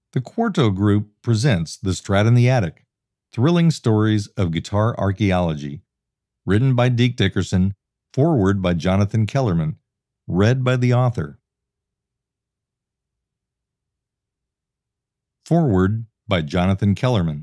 The Quarto Group presents The Strat in the Attic, Thrilling Stories of Guitar Archaeology, written by Deke Dickerson, foreword by Jonathan Kellerman, read by the author. Foreword by Jonathan Kellerman.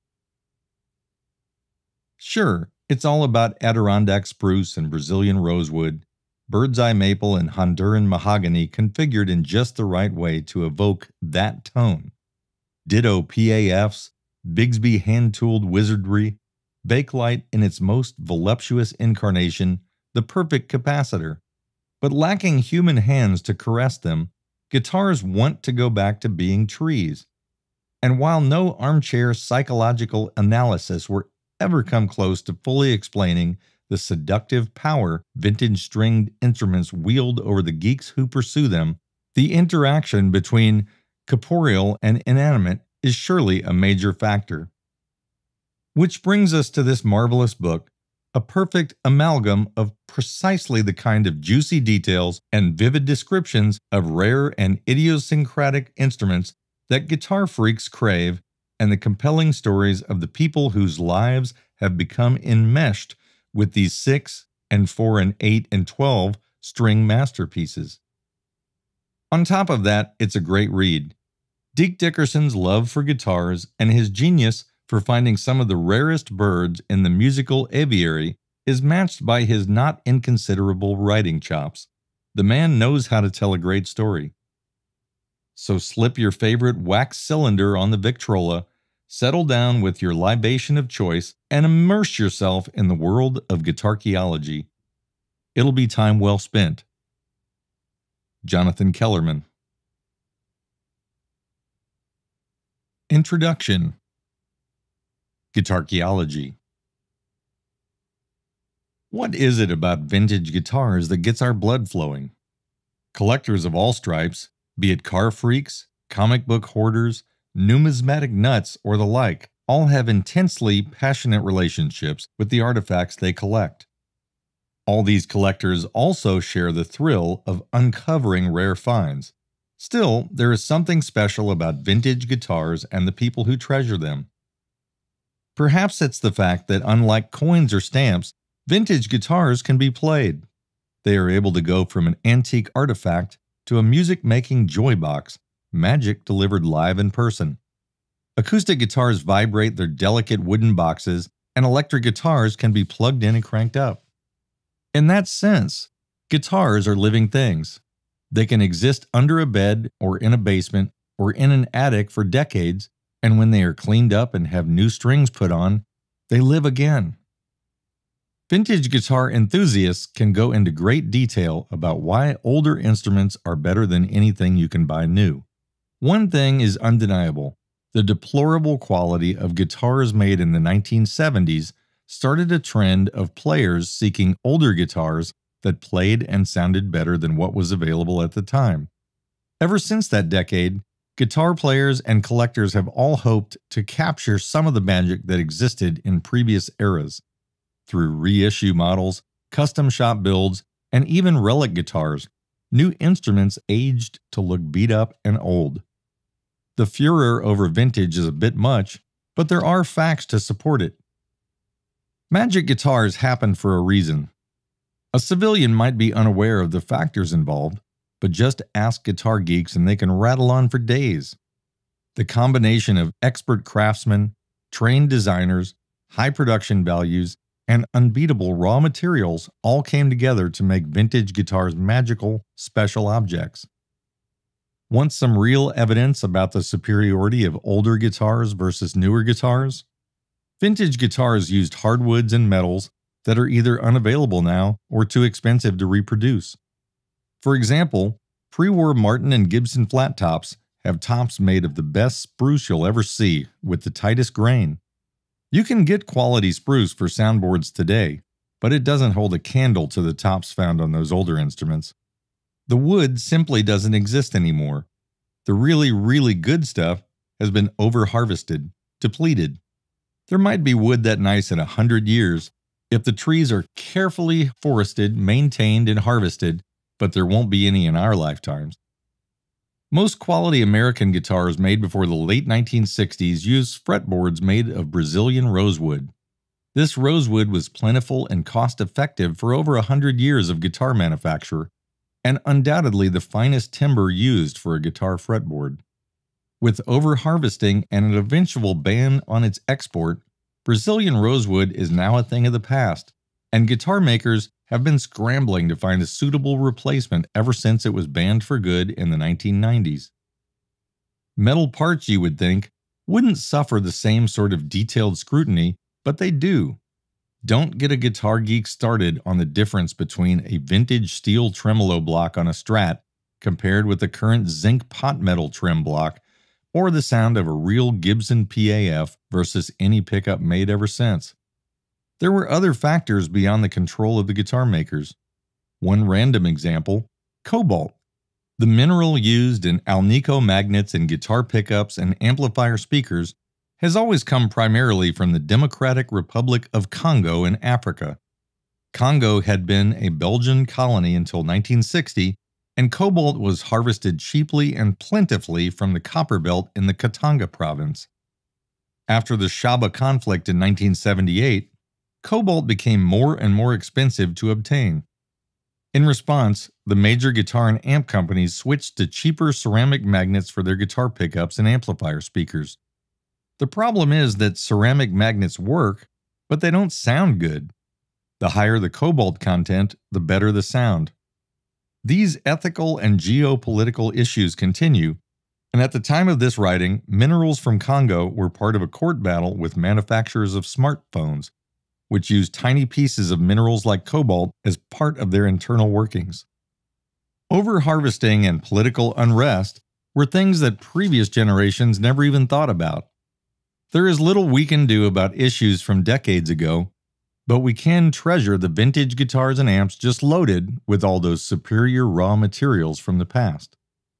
Sure, it's all about Adirondack spruce and Brazilian rosewood, bird's eye maple and Honduran mahogany configured in just the right way to evoke that tone. Ditto PAFs, Bigsby hand-tooled wizardry, Bakelite in its most voluptuous incarnation, the perfect capacitor. But lacking human hands to caress them, guitars want to go back to being trees. And while no armchair psychological analysis will ever come close to fully explaining the seductive power vintage stringed instruments wield over the geeks who pursue them, the interaction between corporeal and inanimate is surely a major factor. Which brings us to this marvelous book, a perfect amalgam of precisely the kind of juicy details and vivid descriptions of rare and idiosyncratic instruments that guitar freaks crave, and the compelling stories of the people whose lives have become enmeshed with these 6 and 4 and 8 and 12 string masterpieces. On top of that, it's a great read. Deke Dickerson's love for guitars and his genius for finding some of the rarest birds in the musical aviary is matched by his not inconsiderable writing chops. The man knows how to tell a great story. So slip your favorite wax cylinder on the Victrola, settle down with your libation of choice, and immerse yourself in the world of Guitarchaeology. It'll be time well spent. Jonathan Kellerman. Introduction. Guitarchaeology. What is it about vintage guitars that gets our blood flowing? Collectors of all stripes, be it car freaks, comic book hoarders, numismatic nuts, or the like, all have intensely passionate relationships with the artifacts they collect. All these collectors also share the thrill of uncovering rare finds. Still, there is something special about vintage guitars and the people who treasure them. Perhaps it's the fact that unlike coins or stamps, vintage guitars can be played. They are able to go from an antique artifact to a music-making joy box, magic delivered live in person. Acoustic guitars vibrate their delicate wooden boxes, and electric guitars can be plugged in and cranked up. In that sense, guitars are living things. They can exist under a bed or in a basement or in an attic for decades, and when they are cleaned up and have new strings put on, they live again. Vintage guitar enthusiasts can go into great detail about why older instruments are better than anything you can buy new. One thing is undeniable. The deplorable quality of guitars made in the 1970s started a trend of players seeking older guitars that played and sounded better than what was available at the time. Ever since that decade, guitar players and collectors have all hoped to capture some of the magic that existed in previous eras. Through reissue models, custom shop builds, and even relic guitars, new instruments aged to look beat up and old. The furor over vintage is a bit much, but there are facts to support it. Magic guitars happen for a reason. A civilian might be unaware of the factors involved, but just ask guitar geeks and they can rattle on for days. The combination of expert craftsmen, trained designers, high production values, and unbeatable raw materials all came together to make vintage guitars magical, special objects. Want some real evidence about the superiority of older guitars versus newer guitars? Vintage guitars used hardwoods and metals that are either unavailable now or too expensive to reproduce. For example, pre-war Martin and Gibson flat tops have tops made of the best spruce you'll ever see with the tightest grain. You can get quality spruce for soundboards today, but it doesn't hold a candle to the tops found on those older instruments. The wood simply doesn't exist anymore. The really, really good stuff has been over-harvested, depleted. There might be wood that nice in 100 years if the trees are carefully forested, maintained, and harvested, but there won't be any in our lifetimes. Most quality American guitars made before the late 1960s used fretboards made of Brazilian rosewood. This rosewood was plentiful and cost-effective for over 100 years of guitar manufacture, and undoubtedly the finest timber used for a guitar fretboard. With over-harvesting and an eventual ban on its export, Brazilian rosewood is now a thing of the past, and guitar makers have been scrambling to find a suitable replacement ever since it was banned for good in the 1990s. Metal parts, you would think, wouldn't suffer the same sort of detailed scrutiny, but they do. Don't get a guitar geek started on the difference between a vintage steel tremolo block on a Strat compared with the current zinc pot metal trem block, or the sound of a real Gibson PAF versus any pickup made ever since. There were other factors beyond the control of the guitar makers. One random example, cobalt. The mineral used in alnico magnets in guitar pickups and amplifier speakers has always come primarily from the Democratic Republic of Congo in Africa. Congo had been a Belgian colony until 1960, and cobalt was harvested cheaply and plentifully from the copper belt in the Katanga province. After the Shaba conflict in 1978, cobalt became more and more expensive to obtain. In response, the major guitar and amp companies switched to cheaper ceramic magnets for their guitar pickups and amplifier speakers. The problem is that ceramic magnets work, but they don't sound good. The higher the cobalt content, the better the sound. These ethical and geopolitical issues continue, and at the time of this writing, minerals from Congo were part of a court battle with manufacturers of smartphones, which use tiny pieces of minerals like cobalt as part of their internal workings. Overharvesting and political unrest were things that previous generations never even thought about. There is little we can do about issues from decades ago, but we can treasure the vintage guitars and amps just loaded with all those superior raw materials from the past.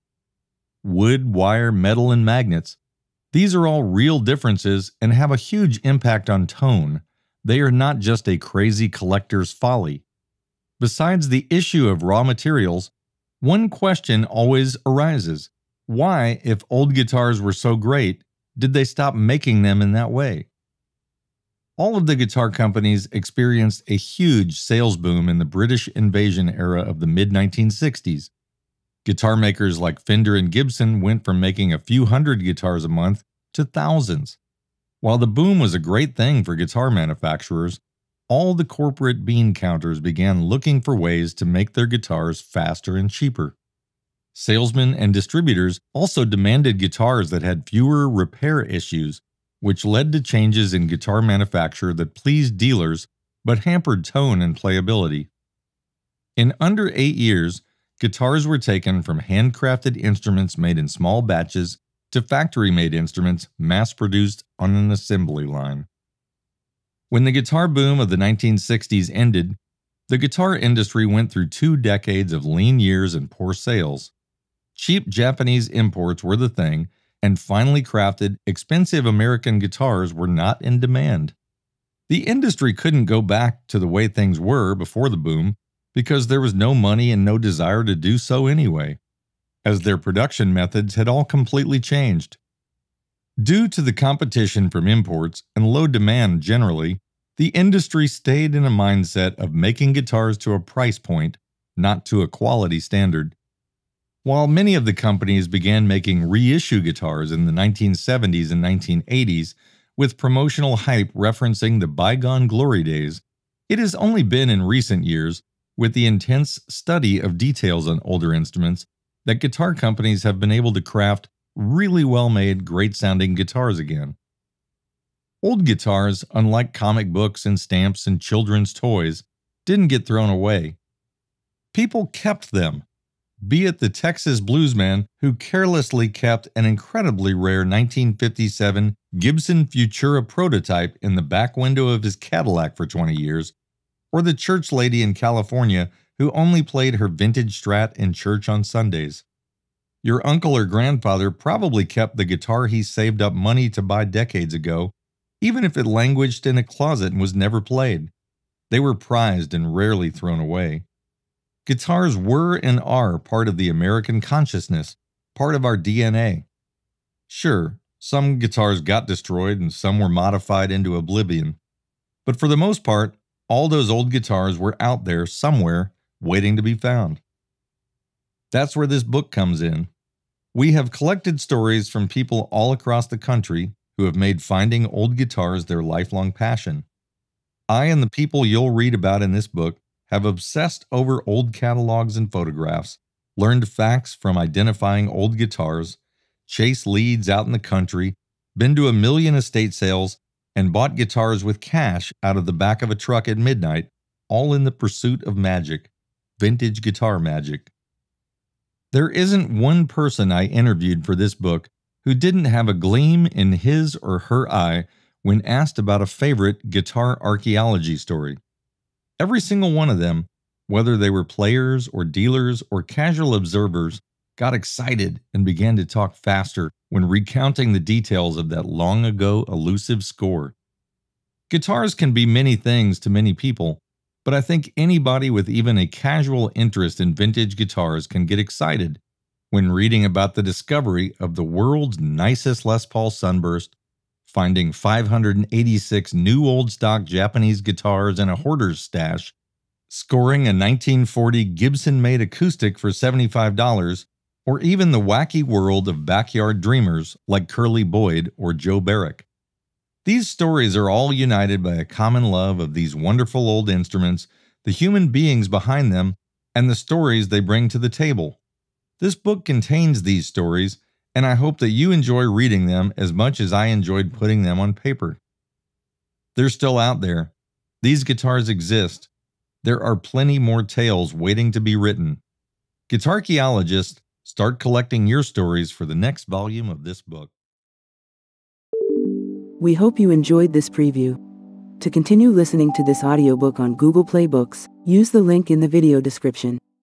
Wood, wire, metal, and magnets. These are all real differences and have a huge impact on tone. They are not just a crazy collector's folly. Besides the issue of raw materials, one question always arises. Why, if old guitars were so great, did they stop making them in that way? All of the guitar companies experienced a huge sales boom in the British invasion era of the mid-1960s. Guitar makers like Fender and Gibson went from making a few hundred guitars a month to thousands. While the boom was a great thing for guitar manufacturers, all the corporate bean counters began looking for ways to make their guitars faster and cheaper. Salesmen and distributors also demanded guitars that had fewer repair issues, which led to changes in guitar manufacture that pleased dealers but hampered tone and playability. In under 8 years, guitars were taken from handcrafted instruments made in small batches to factory-made instruments mass-produced on an assembly line. When the guitar boom of the 1960s ended, the guitar industry went through 2 decades of lean years and poor sales. Cheap Japanese imports were the thing, and finely crafted, expensive American guitars were not in demand. The industry couldn't go back to the way things were before the boom because there was no money and no desire to do so anyway, as their production methods had all completely changed. Due to the competition from imports and low demand generally, the industry stayed in a mindset of making guitars to a price point, not to a quality standard. While many of the companies began making reissue guitars in the 1970s and 1980s with promotional hype referencing the bygone glory days, it has only been in recent years, with the intense study of details on older instruments, that guitar companies have been able to craft really well-made, great-sounding guitars again. Old guitars, unlike comic books and stamps and children's toys, didn't get thrown away. People kept them, be it the Texas bluesman who carelessly kept an incredibly rare 1957 Gibson Futura prototype in the back window of his Cadillac for 20 years, or the church lady in California who only played her vintage Strat in church on Sundays. Your uncle or grandfather probably kept the guitar he saved up money to buy decades ago, even if it languished in a closet and was never played. They were prized and rarely thrown away. Guitars were and are part of the American consciousness, part of our DNA. Sure, some guitars got destroyed and some were modified into oblivion, but for the most part, all those old guitars were out there somewhere waiting to be found. That's where this book comes in. We have collected stories from people all across the country who have made finding old guitars their lifelong passion. I and the people you'll read about in this book have obsessed over old catalogs and photographs, learned facts from identifying old guitars, chased leads out in the country, been to 1 million estate sales, and bought guitars with cash out of the back of a truck at midnight, all in the pursuit of magic, vintage guitar magic. There isn't one person I interviewed for this book who didn't have a gleam in his or her eye when asked about a favorite guitar archaeology story. Every single one of them, whether they were players or dealers or casual observers, got excited and began to talk faster when recounting the details of that long ago elusive score. Guitars can be many things to many people, but I think anybody with even a casual interest in vintage guitars can get excited when reading about the discovery of the world's nicest Les Paul Sunburst, finding 586 new old stock Japanese guitars in a hoarder's stash, scoring a 1940 Gibson-made acoustic for $75, or even the wacky world of backyard dreamers like Curly Boyd or Joe Barrick. These stories are all united by a common love of these wonderful old instruments, the human beings behind them, and the stories they bring to the table. This book contains these stories, and I hope that you enjoy reading them as much as I enjoyed putting them on paper. They're still out there. These guitars exist. There are plenty more tales waiting to be written. Guitarchaeologists, start collecting your stories for the next volume of this book. We hope you enjoyed this preview. To continue listening to this audiobook on Google Play Books, use the link in the video description.